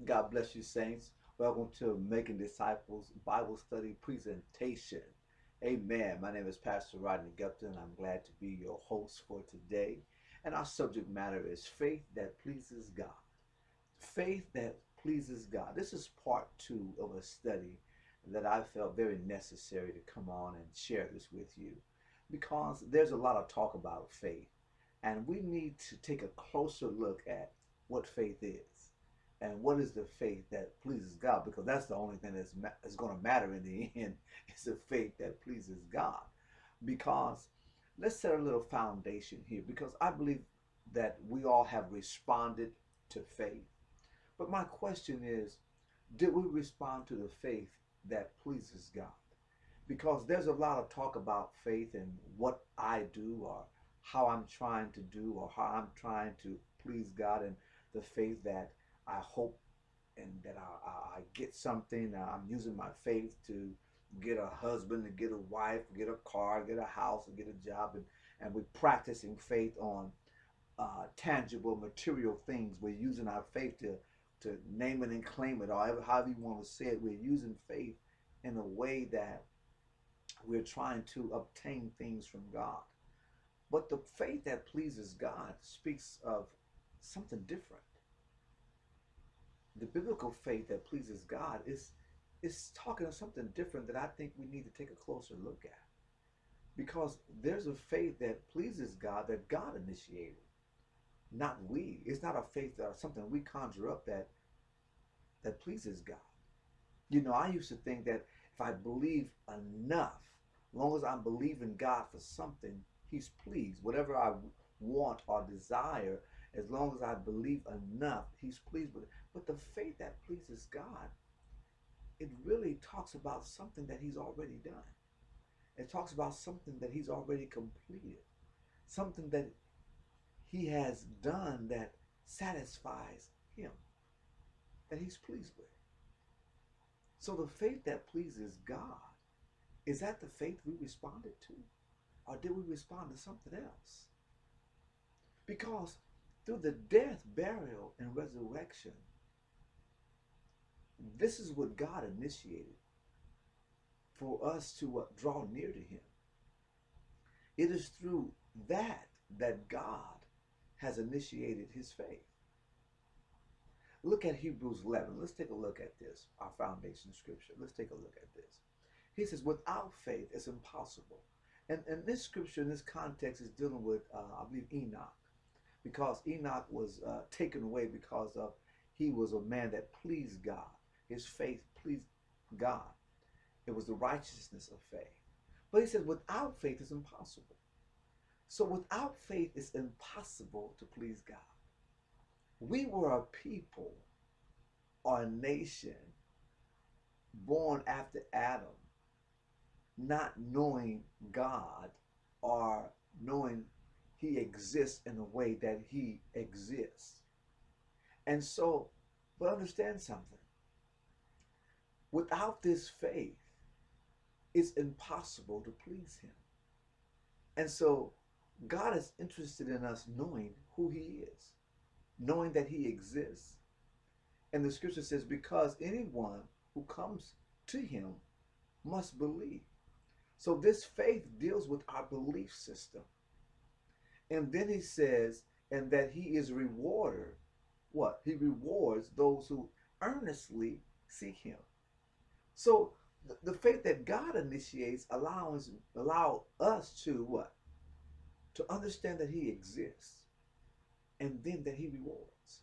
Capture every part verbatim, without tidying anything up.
God bless you, saints. Welcome to Making Disciples Bible Study Presentation. Amen. My name is Pastor Rodney Gupton, and I'm glad to be your host for today. And our subject matter is faith that pleases God. Faith that pleases God. This is part two of a study that I felt very necessary to come on and share this with you because there's a lot of talk about faith, and we need to take a closer look at what faith is and what is the faith that pleases God, because that's the only thing that's, ma- that's going to matter in the end is the faith that pleases God. Because let's set a little foundation here, because I believe that we all have responded to faith. But my question is, did we respond to the faith that pleases God? Because there's a lot of talk about faith and what I do or how I'm trying to do or how I'm trying to please God, and the faith that I hope and that I, I, I get something. I'm using my faith to get a husband, to get a wife, get a car, get a house, and get a job. And, and we're practicing faith on uh, tangible material things. We're using our faith to, to name it and claim it, or however, however you want to say it. We're using faith in a way that we're trying to obtain things from God. But the faith that pleases God speaks of something different. The biblical faith that pleases God is is talking of something different that I think we need to take a closer look at. Because there's a faith that pleases God that God initiated, not we. It's not a faith or something we conjure up that that pleases God. You know, I used to think that if I believe enough, as long as I'm believing God for something, He's pleased. Whatever I want or desire, as long as I believe enough, He's pleased with it. But the faith that pleases God, it really talks about something that He's already done. It talks about something that He's already completed, something that He has done that satisfies Him, that He's pleased with. So the faith that pleases God, is that the faith we responded to? Or did we respond to something else? Because through the death, burial, and resurrection, this is what God initiated for us to uh, draw near to Him. It is through that that God has initiated His faith. Look at Hebrews eleven. Let's take a look at this, our foundation scripture. Let's take a look at this. He says, without faith, it's impossible. And, and this scripture in this context is dealing with, uh, I believe, Enoch. Because Enoch was uh, taken away because of he was a man that pleased God. His faith pleased God. It was the righteousness of faith. But he says, without faith, it's impossible. So without faith, it's impossible to please God. We were a people or a nation born after Adam, not knowing God or knowing He exists in the way that He exists. And so, but understand something. Without this faith, it's impossible to please Him. And so, God is interested in us knowing who He is, knowing that He exists. And the scripture says, because anyone who comes to Him must believe. So this faith deals with our belief system. And then he says, and that He is a rewarder. What? He rewards those who earnestly seek Him. So the, the faith that God initiates allows allow us to what? To understand that He exists, and then that He rewards.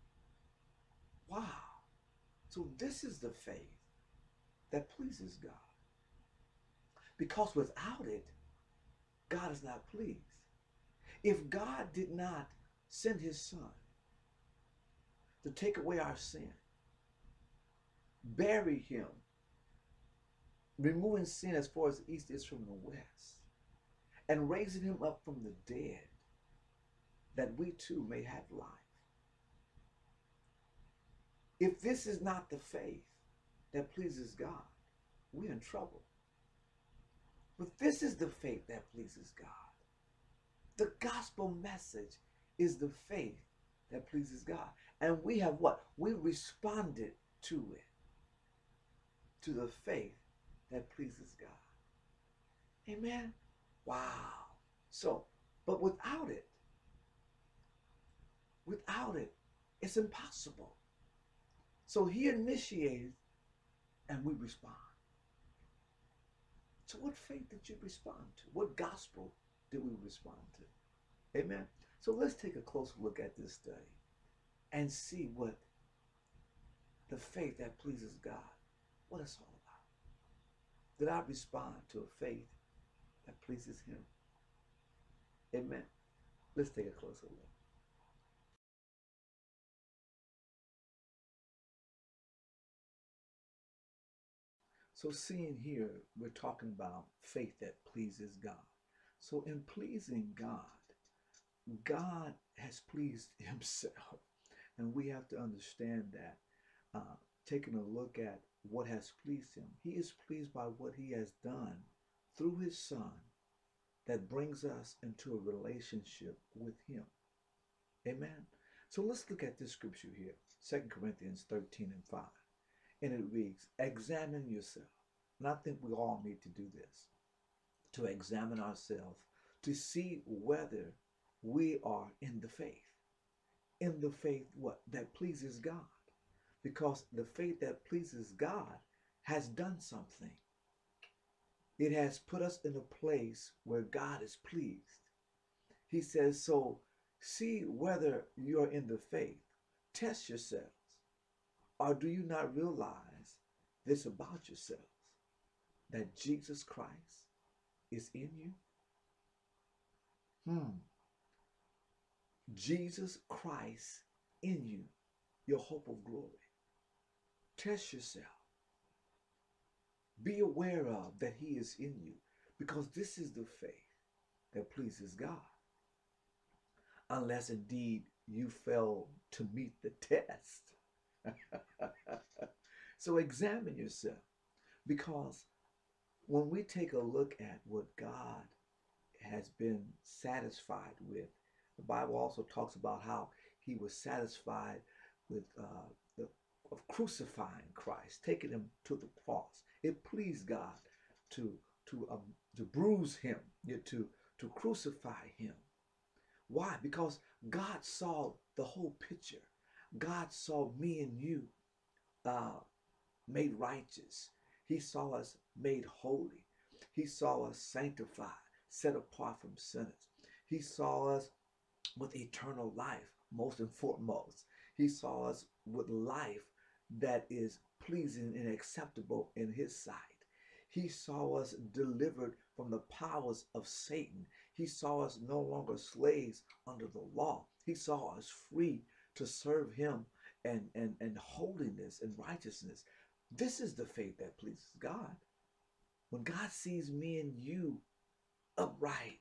Wow. So this is the faith that pleases God. Because without it, God is not pleased. If God did not send His Son to take away our sin, bury Him, removing sin as far as the east is from the west, and raising Him up from the dead, that we too may have life. If this is not the faith that pleases God, we're in trouble. But this is the faith that pleases God. The gospel message is the faith that pleases God. And we have what? We responded to it, to the faith that pleases God. Amen. Wow. So, but without it, without it, it's impossible. So he initiated and we respond. So what faith did you respond to? What gospel did we respond to? Amen. So let's take a closer look at this study and see what the faith that pleases God, what it's all about. Did I respond to a faith that pleases him? Amen. Let's take a closer look. So seeing here, we're talking about faith that pleases God. So in pleasing God, God has pleased himself. And we have to understand that, uh, taking a look at what has pleased him, he is pleased by what he has done through his son that brings us into a relationship with him. Amen. So let's look at this scripture here, Second Corinthians thirteen and five. And it reads, examine yourself. And I think we all need to do this, to examine ourselves, to see whether we are in the faith. In the faith, what? That pleases God. Because the faith that pleases God has done something. It has put us in a place where God is pleased. He says, so see whether you're in the faith. Test yourselves. Or do you not realize this about yourselves, that Jesus Christ is in you? Hmm. Jesus Christ in you, your hope of glory. Test yourself. Be aware of that he is in you, because this is the faith that pleases God. Unless indeed you fail to meet the test. So examine yourself, because when we take a look at what God has been satisfied with, the Bible also talks about how he was satisfied with uh, the of crucifying Christ, taking him to the cross. It pleased God to to um, to bruise him, to to crucify him. Why? Because God saw the whole picture. God saw me and you uh, made righteous. He saw us made holy. He saw us sanctified, set apart from sinners. He saw us with eternal life, most and foremost. He saw us with life that is pleasing and acceptable in his sight. He saw us delivered from the powers of Satan. He saw us no longer slaves under the law. He saw us free to serve him and, and, and holiness and righteousness. This is the faith that pleases God. When God sees me and you upright,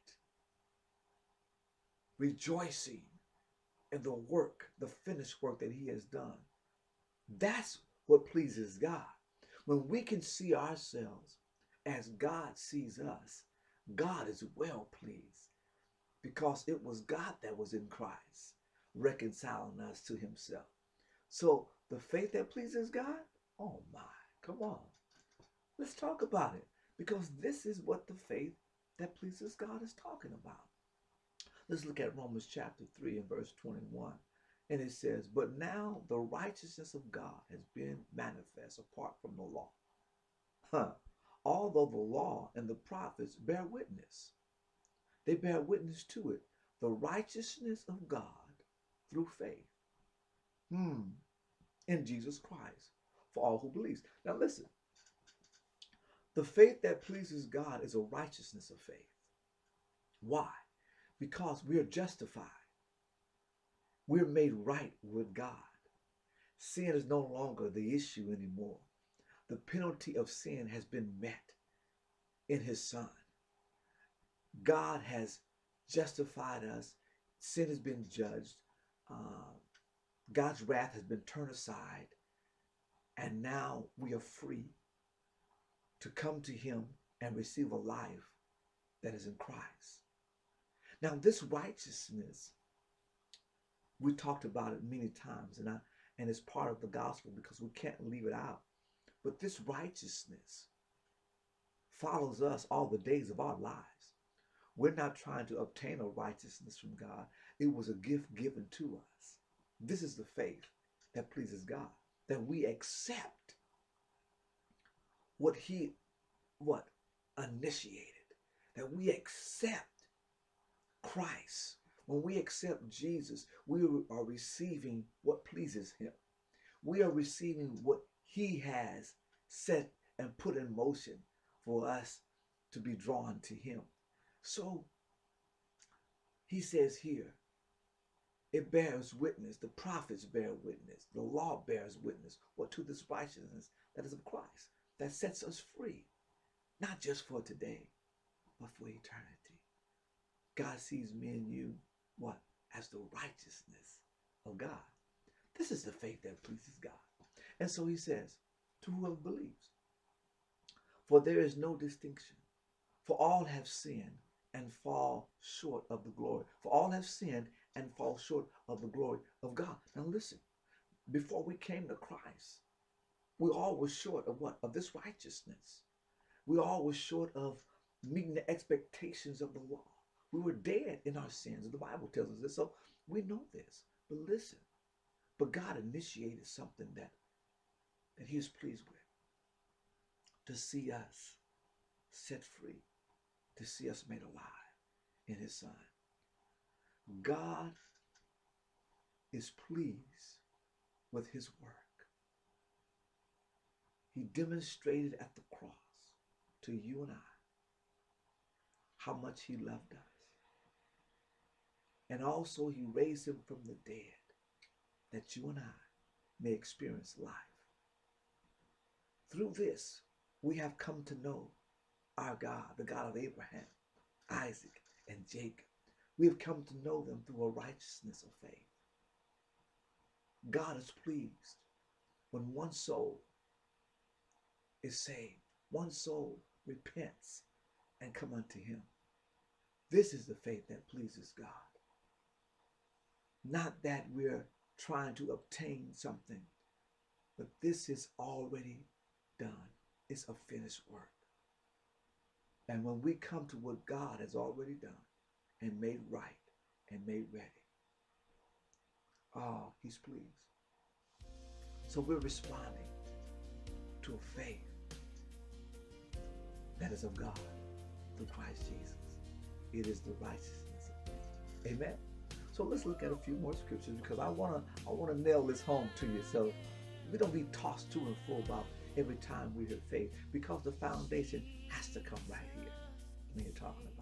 rejoicing in the work, the finished work that he has done, that's what pleases God. When we can see ourselves as God sees us, God is well pleased, because it was God that was in Christ, reconciling us to himself. So the faith that pleases God, oh my, come on. Let's talk about it, because this is what the faith that pleases God is talking about. Let's look at Romans chapter three and verse twenty-one. And it says, but now the righteousness of God has been manifest apart from the law. Huh. Although the law and the prophets bear witness. They bear witness to it. The righteousness of God through faith. Hmm. In Jesus Christ. For all who believes. Now listen. The faith that pleases God is a righteousness of faith. Why? Because we are justified. We're made right with God. Sin is no longer the issue anymore. The penalty of sin has been met in his son. God has justified us. Sin has been judged. Uh, God's wrath has been turned aside. And now we are free to come to him and receive a life that is in Christ. Now this righteousness We talked about it many times, and I and it's part of the gospel because we can't leave it out. But this righteousness follows us all the days of our lives. We're not trying to obtain a righteousness from God. It was a gift given to us. This is the faith that pleases God, that we accept what he what initiated, that we accept Christ. When we accept Jesus, we are receiving what pleases him. We are receiving what he has set and put in motion for us to be drawn to him. So he says here, it bears witness, the prophets bear witness, the law bears witness, what to this righteousness that is of Christ, that sets us free, not just for today, but for eternity. God sees me and you, what? As the righteousness of God. This is the faith that pleases God. And so he says, to whoever believes, for there is no distinction, for all have sinned and fall short of the glory. For all have sinned and fall short of the glory of God. Now listen, before we came to Christ, we all were short of what? Of this righteousness. We all were short of meeting the expectations of the law. We were dead in our sins. The Bible tells us this. So we know this. But listen, but God initiated something that, that he is pleased with. To see us set free. To see us made alive in his Son. God is pleased with his work. He demonstrated at the cross to you and I how much he loved us. And also he raised him from the dead that you and I may experience life. Through this, we have come to know our God, the God of Abraham, Isaac, and Jacob. We have come to know them through a righteousness of faith. God is pleased when one soul is saved, one soul repents and come unto him. This is the faith that pleases God. Not that we're trying to obtain something, but this is already done. It's a finished work. And when we come to what God has already done and made right and made ready, oh, he's pleased. So we're responding to a faith that is of God through Christ Jesus. It is the righteousness of God. Amen. So let's look at a few more scriptures because I want to I want to nail this home to you. So we don't be tossed to and fro about every time we hear faith, because the foundation has to come right here when you're talking about